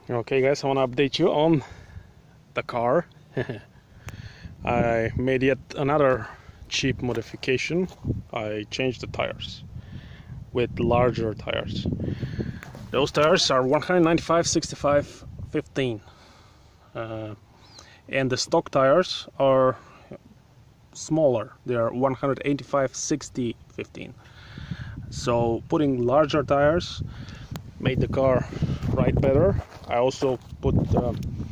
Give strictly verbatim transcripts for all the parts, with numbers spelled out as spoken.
Okay guys, I want to update you on the car. I made yet another cheap modification. I changed the tires with larger tires. Those tires are one ninety-five sixty-five fifteen, uh, and the stock tires are smaller. They are one eighty-five sixty fifteen. So putting larger tires made the car ride better. I also put uh,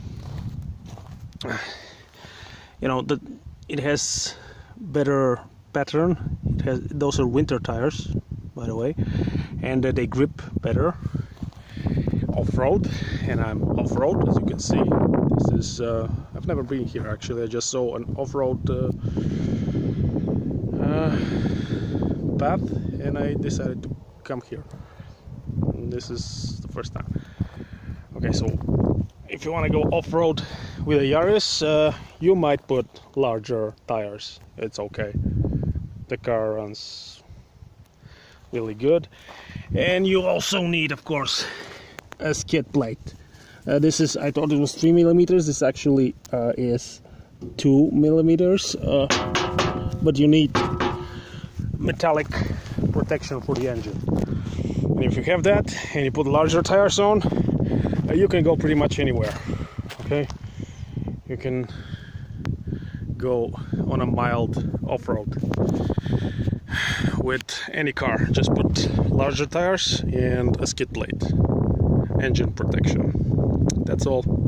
you know that it has better pattern. It has those are winter tires, by the way, and uh, they grip better off-road. And I'm off-road, as you can see. This is uh, I've never been here actually. I just saw an off-road uh, uh, path, and I decided to come here. And this is the first time. Okay, so if you want to go off-road with a Yaris, uh, you might put larger tires. It's okay. The car runs really good. And you also need, of course, a skid plate. Uh, this is, I thought it was three millimeters. This actually uh, is two millimeters. Uh, but you need metallic protection for the engine. And if you have that and you put larger tires on, uh, you can go pretty much anywhere. Okay, you can go on a mild off-road with any car. Just put larger tires and a skid plate, engine protection. That's all.